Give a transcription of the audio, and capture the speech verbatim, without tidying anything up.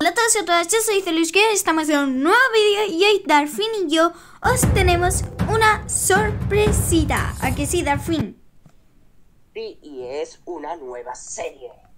Hola a todos y a todas, yo soy Celusque, estamos en un nuevo vídeo y hoy Darfin y yo os tenemos una sorpresita. ¿A que sí, Darfin? Sí, y es una nueva serie.